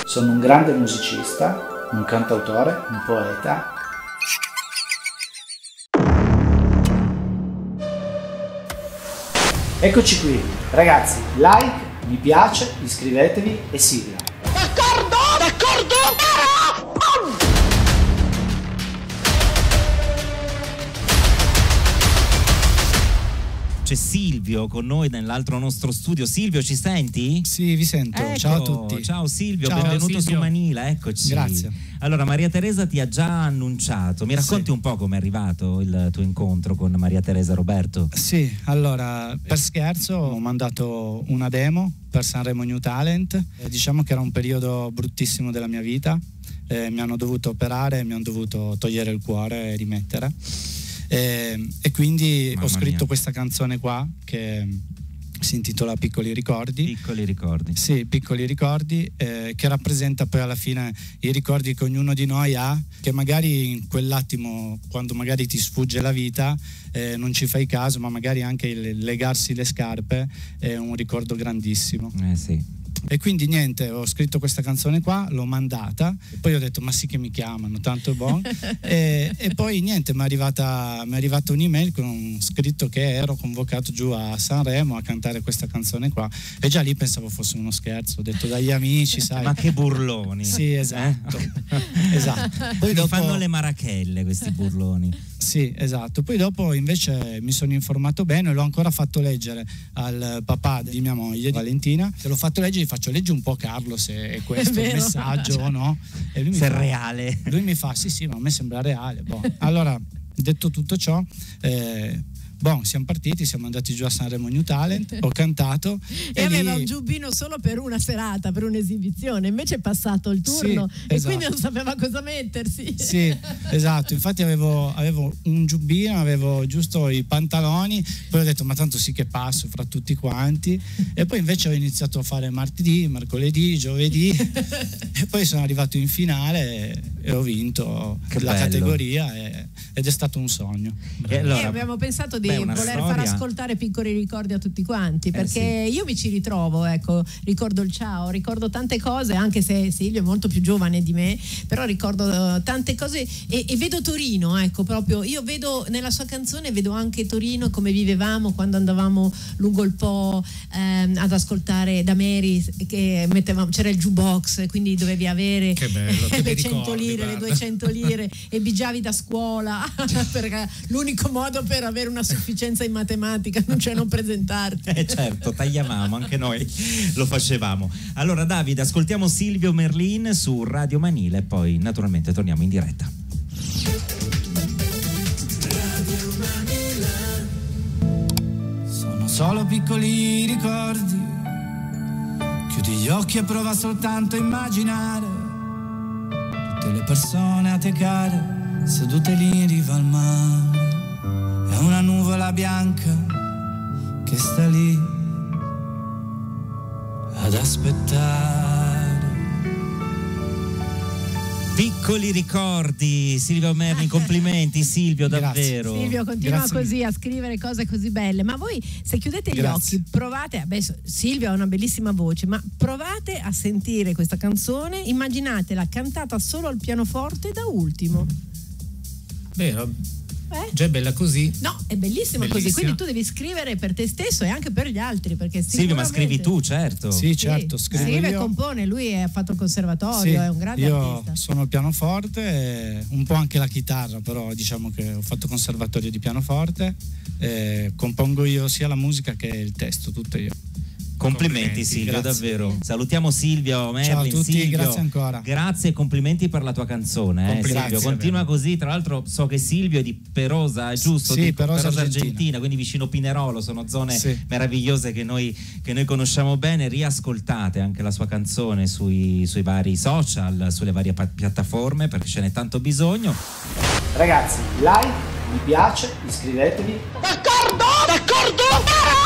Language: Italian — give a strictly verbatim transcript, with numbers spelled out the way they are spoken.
Sono un grande musicista, un cantautore, un poeta. Eccoci qui, ragazzi, like, mi piace, iscrivetevi e sigla. D'accordo? D'accordo? C'è Silvio con noi nell'altro nostro studio. Silvio, ci senti? Sì, vi sento. Ecco, ciao a tutti. Ciao Silvio, Ciao, benvenuto Silvio. su Manila, eccoci. Grazie. Allora, Maria Teresa ti ha già annunciato. Mi racconti Sì. un po' come è arrivato il tuo incontro con Maria Teresa Roberto? Sì, allora, per scherzo ho mandato una demo per Sanremo New Talent. Eh, diciamo che era un periodo bruttissimo della mia vita. Eh, mi hanno dovuto operare, mi hanno dovuto togliere il cuore e rimettere. E, e quindi Mamma ho scritto mia. questa canzone qua che si intitola Piccoli ricordi. Piccoli ricordi. Sì, piccoli ricordi, eh, che rappresenta poi alla fine i ricordi che ognuno di noi ha, che magari in quell'attimo, quando magari ti sfugge la vita, eh, non ci fai caso, ma magari anche il legarsi le scarpe è un ricordo grandissimo. Eh sì. E quindi niente, ho scritto questa canzone qua, l'ho mandata, e poi ho detto ma sì che mi chiamano, tanto è buono. e, e poi niente, mi è arrivata, mi è arrivata un'email con un scritto che ero convocato giù a Sanremo a cantare questa canzone qua, e già lì pensavo fosse uno scherzo, ho detto dagli amici, sai. Ma che burloni. Sì, esatto. Eh? esatto. Poi Mi dopo fanno le marachelle questi burloni. Sì, esatto. Poi dopo invece mi sono informato bene, l'ho ancora fatto leggere al papà di mia moglie, Valentina. Se l'ho fatto leggere, gli faccio leggi un po' Carlo se è questo È il vero. messaggio o no. E lui mi Se è fa, reale. Lui mi fa sì sì, ma a me sembra reale. Boh. Allora, detto tutto ciò, eh, boh, siamo partiti, siamo andati giù a Sanremo New Talent, ho cantato E e, aveva lì- un giubbino solo per una serata, per un'esibizione, invece è passato il turno Sì, e esatto. quindi non sapeva cosa mettersi. Sì, esatto, infatti avevo, avevo un giubbino, avevo giusto i pantaloni, poi ho detto ma tanto sì che passo fra tutti quanti, e poi invece ho iniziato a fare martedì, mercoledì, giovedì e poi sono arrivato in finale e, e ho vinto Che la bello. categoria e- ed è stato un sogno. E allora, e abbiamo pensato di beh, una voler storia. far ascoltare piccoli ricordi a tutti quanti, perché sì. io mi ci ritrovo, ecco, ricordo il ciao, ricordo tante cose, anche se Silvio è molto più giovane di me, però ricordo eh, tante cose e, e vedo Torino, ecco, proprio io vedo nella sua canzone, vedo anche Torino, come vivevamo quando andavamo lungo il Po ehm, ad ascoltare da Mary, che mettevamo, c'era il jukebox, quindi dovevi avere Che bello, che bei le cento ricordi, lire, le guarda. duecento lire e bigiavi da scuola perché l'unico modo per avere una sufficienza in matematica, non cioè non presentarti. Eh certo, tagliavamo, anche noi lo facevamo. Allora Davide, ascoltiamo Silvio Merlin su Radio Manila e poi naturalmente torniamo in diretta. Sono solo piccoli ricordi, chiudi gli occhi e prova soltanto a immaginare tutte le persone a te care, sedute lì in riva al mare. È una nuvola bianca che sta lì ad aspettare. Piccoli ricordi, Silvio Merlin, complimenti Silvio, Grazie. davvero. Silvio continua Grazie così a scrivere cose così belle, ma voi se chiudete gli Grazie. occhi provate, beh, Silvio ha una bellissima voce, ma provate a sentire questa canzone, immaginatela cantata solo al pianoforte da ultimo. Beh, Eh? già è bella così. No, è bellissimo così, Bellissima. quindi tu devi scrivere per te stesso e anche per gli altri, perché Silvio, ma sicuramente- scrivi tu, certo. Sì, certo, Sì, scrivo scrive e io. compone, lui ha fatto il conservatorio, Sì, è un grande io artista. suono il pianoforte e un po' anche la chitarra, però diciamo che ho fatto conservatorio di pianoforte, e compongo io sia la musica che il testo, tutto io. Complimenti, Complimenti, Silvio, grazie. davvero. Salutiamo Silvio Merlin. Ciao a tutti, Silvio, grazie ancora. Grazie e complimenti per la tua canzone, eh, Complimenti. Silvio. Continua così. Tra l'altro so che Silvio è di Perosa, è giusto? Sì, Di Perosa, Argentina. Argentina. Quindi vicino Pinerolo, sono zone Sì. meravigliose che noi, che noi conosciamo bene. Riascoltate anche la sua canzone sui, sui vari social, sulle varie pa- piattaforme, perché ce n'è tanto bisogno. Ragazzi, like, mi piace, iscrivetevi. D'accordo? D'accordo?